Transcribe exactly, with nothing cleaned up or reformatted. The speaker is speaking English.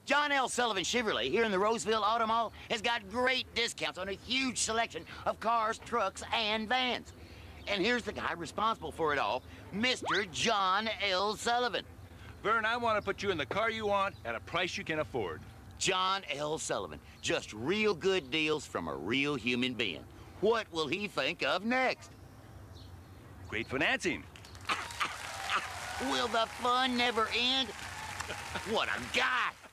John L. Sullivan Chevrolet here in the Roseville Auto Mall has got great discounts on a huge selection of cars, trucks, and vans. And here's the guy responsible for it all, Mister John L. Sullivan. Vern, I want to put you in the car you want at a price you can afford. John L. Sullivan, just real good deals from a real human being. What will he think of next? Great financing. Will the fun never end? What a guy!